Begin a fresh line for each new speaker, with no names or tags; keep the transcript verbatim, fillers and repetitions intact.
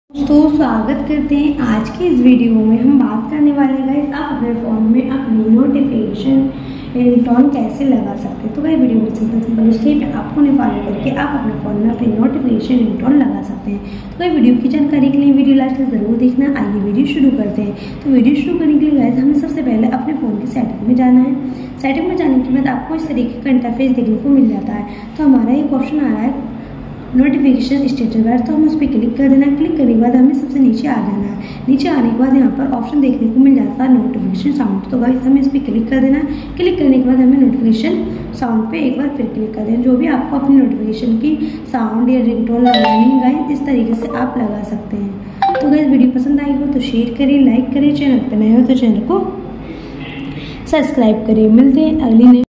दोस्तों स्वागत करते हैं आज की इस वीडियो में। हम बात करने वाले हैं गाइस आप अपने फ़ोन में अपनी नोटिफिकेशन रिंगटोन कैसे लगा सकते हैं। तो गाइस वीडियो में सिंपल सिंपल स्टेप है, आपको नहीं फॉलो करके आप अपने फ़ोन में अपनी नोटिफिकेशन रिंगटोन लगा सकते हैं। तो गाइस वीडियो की जानकारी के लिए वीडियो लास्ट तक ज़रूर देखना। आइए वीडियो शुरू करते हैं। तो वीडियो शुरू करने के लिए गाइस हमें सबसे पहले अपने फ़ोन की सेटिंग में जाना है। सेटिंग में जाने के बाद आपको इस तरीके का इंटरफेस देखने को मिल जाता है। तो हमारा एक ऑप्शन आ रहा है नोटिफिकेशन स्टेटस बार, तो हमें उस पर क्लिक कर देना है। क्लिक करने के बाद हमें सबसे नीचे आ जाना है। नीचे आने के बाद यहाँ पर ऑप्शन देखने को मिल जाता है नोटिफिकेशन साउंड। तो गाइस हमें इस पर क्लिक कर देना है। क्लिक करने के बाद हमें नोटिफिकेशन साउंड पे एक बार फिर क्लिक कर देना। जो भी आपको अपनी नोटिफिकेशन की साउंड या रिंगटोन लगानी है गाइस इस तरीके से आप लगा सकते हैं। तो गाइस वीडियो पसंद आई हो तो शेयर करें, लाइक करें, चैनल पर नए हो तो चैनल को सब्सक्राइब करें। मिलते हैं अगली